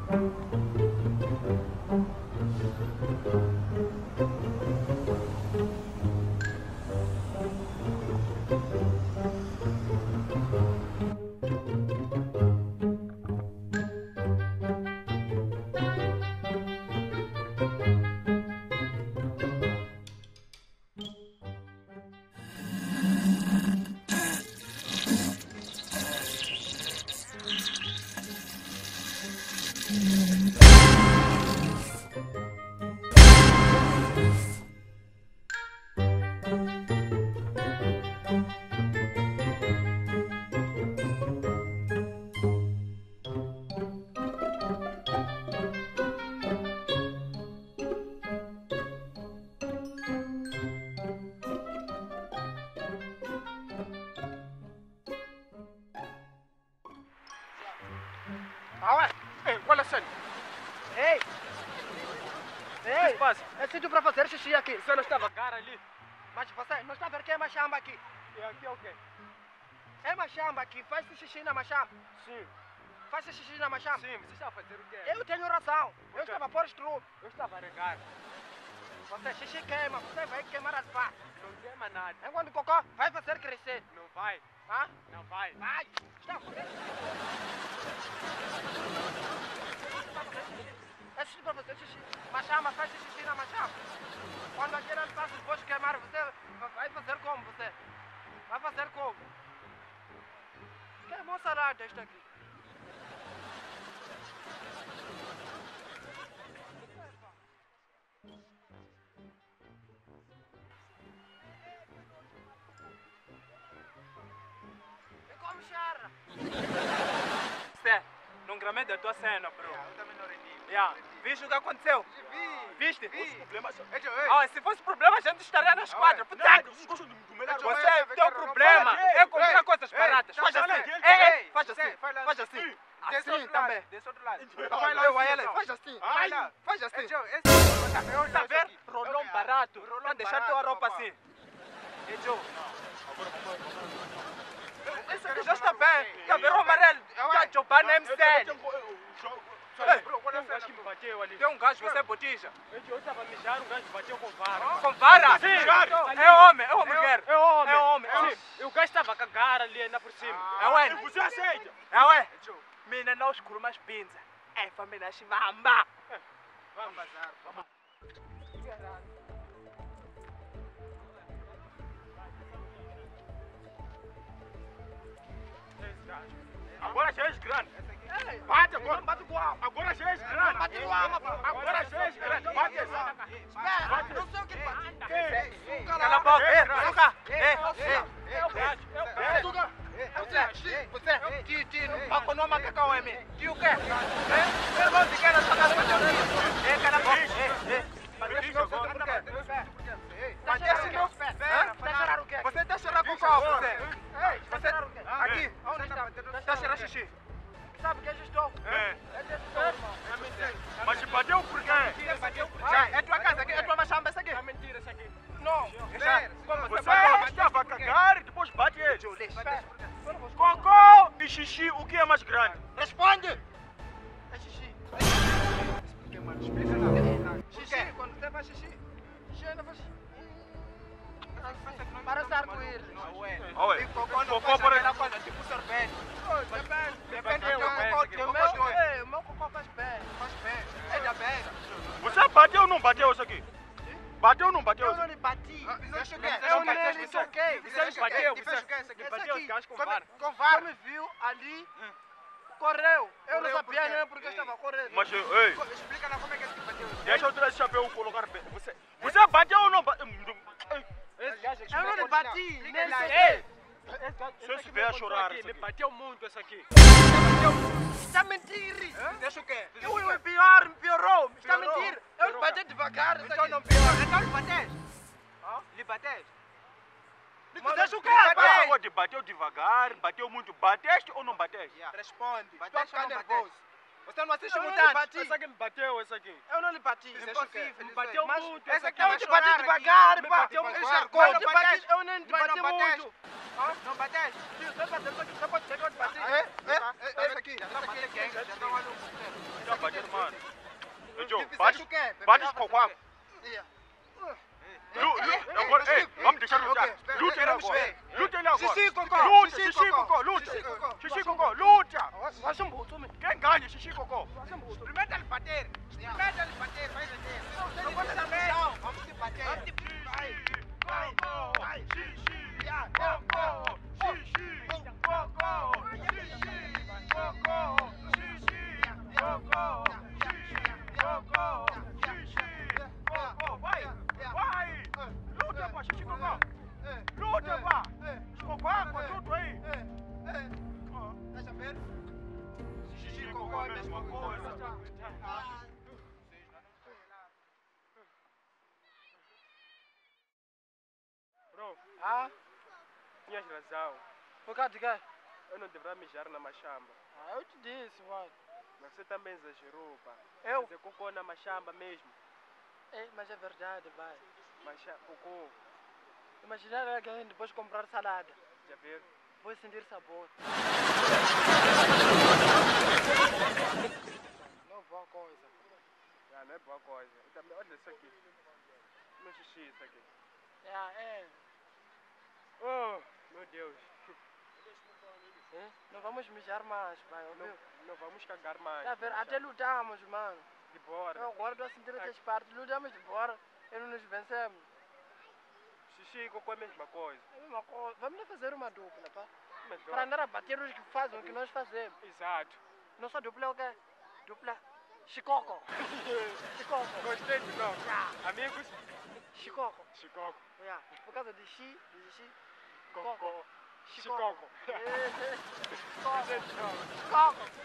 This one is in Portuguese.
Qual é a cena? Ei! O que se passa? É sítio para fazer xixi aqui. Você não estava cara ali? Mas você não está a ver que é machamba aqui? E aqui é o quê? É machamba aqui, faz xixi na machamba. Sim. Faz xixi na machamba. Sim, você está a fazer o quê? Eu tenho razão. Por Eu quê? estava a pôr estrume. Eu estava a regar. Você xixi queima, você vai queimar as partes. Não queima nada. Enquanto o cocô vai fazer crescer. Não vai. Hã? Não vai. Vai! Está a fazer é xixi para fazer xixi. Machamba, faz xixi na machamba. Quando aquele espaço depois queimar, você vai fazer como você? Vai fazer como? Queimou salada esta aqui. É como charra. Você, não gramei da tua cena, bro. Eu também não rendi. Viste o que aconteceu? Vi. Viste? Vi. Problemas. Ei, Se fosse problema, a gente estaria na esquadra. Puta, você tem um problema. É comprar coisas baratas. Faz assim. Ei, faz assim. Faz assim. Assim também. Desse outro lado. Vai lá, vai lá. Faz assim. Vai lá. Faz assim. Tá Tá vendo? Rolão barato. Pra deixar tua roupa assim. Ei, Joe. Esse aqui já está bem. Cabelo amarelo. Tá jogando MCL. Tem um gajo, você é botija. Eu estava a mijar, um gajo bateu com vara. Com vara? Sim. É homem, é uma mulher. É homem. É homem. Sim. E o gajo estava a cagar ali ainda por cima. É ué. Você aceita? É ué. Mina não escuro mais pinza. É família chivamba. Vamos bazar. Agora já é grande. Ei, Bate agora. não bate igual. Agora já é grande. Bate igual, rapaz. Agora já é grande. Bate essa. Espera, não sei o que bate. Cala a boca. Suca. Você. Titi, não pode não macaco é mim. Tio o quê? Eu não sei que era só das coisas. Cala a boca. Mas deixa eu ver por quê. Mas deixa eu ver. Você está cheirando com qual, você? Você aqui. Está cheirando xixi. Sabe que eu estou? É desse irmão. Mas bateu por quê? É tua casa aqui? É tua machamba essa aqui? É mentira isso aqui. Não. Como você Você estava a cagar e depois bate ele. Espera. Cocô e xixi, o que é mais grande? Responde! É xixi. Explica lá. Xixi, quando você faz xixi, xixi não faz xixi. Parece arco-íris. Olha, E cocô não cocô faz para- aquela coisa, tipo sorvete. Depende do cocô, tem cocô de ouro. Ei, o meu cocô faz bem. Faz bem. É da beira. Você bateu ou não bateu isso aqui? Bateu ou não bateu Eu isso não aqui? lhe bati. Fizeste o quê? Eu nem lhe toquei. Você bateu, Fez o quê? Esse aqui? Esse bateu os aqui, gajos com vara. com vara, me viu ali, correu. Eu não Correu sabia por quê? nem porque eu estava correndo. Mas, ei, Explica lá como é que esse bateu. deixa eu tirar esse chapéu e colocar bem. Você bateu ou não bateu? Eu não lhe bati, nem lá. sei. Se eu estiver a chorar, Me isso aqui. bateu muito essa aqui. Está a mentir. Deixa o quê? Eu pior, me piorou. Está a Piorou? mentir. Eu lhe bati devagar. Então não pior. Então lhe bateste? Lhe bateste? Mas deixa o quê, Bateu. Por rapaz? favor, bateu devagar, bateu muito. Bateste ou não bateste? Responde. Estou a Bateste ficar ou não nervoso. bateste? Você não assiste Eu não lhe Mutantes? bati. Essa aqui me bateu, essa aqui. Eu não lhe bati. Impossível. Me bateu Mas muito. essa aqui eu vai te chorar bati aqui. devagar, Me pá. bateu Ele muito. cercou. Eu Não te bati, bateste. eu nem te Mas bati não bateste. muito. Não bateste? Tio, você bateu, você pode ser que eu te bati. Esse aqui. Já está batendo quem? Já está maluco. Já bateu. Bro, bate escoquar. Agora, ei, vamos deixar lutar. Luta ele agora. Luta ele agora. Xixi, cocô. Luta, Xixi, xixi, cocô. cocô, luta. Xixi, cocô. Xixi, cocô, luta. Vai ser um boto, homem. Quem ganha, xixi, cocô? Experimenta ele bater. Experimenta ele bater, vai bater. Não pode dar no chão. Vamos te bater. Bro, Ah, tinhas razão. por causa de quê? Eu não deveria mijar na machamba. Ah, eu te disse, mano. Mas você também exagerou, pá. Eu? Fazer cocô na machamba mesmo. Mas é verdade, vai. Cocô, Imaginar alguém depois comprar salada. já viu? Vou sentir sabor. Não, boa coisa. Ah, não é boa coisa. Eu também, olha isso aqui. Meu xixi, isso aqui. É. Oh, meu Deus. Não vamos mijar mais, pai. Ouviu? Não vamos cagar mais. Tá vendo? Até lutamos, mano. De bora. Eu agora estou a sentir outras partes. Lutamos de bora e não nos vencemos. Xixi e cocô é a mesma coisa. É a mesma coisa. Vamos lá fazer uma dupla, pá. Mas, Para andar a bater os que fazem o que nós fazemos. exato. Nossa dupla é o quê? Dupla Chicoco. Chicoco. Gostei de novo. Amigos, Chicoco. Chicoco. Yeah. Por causa de xi. Cocô. Chicoco. Chicoco. Chicoco. Chicoco.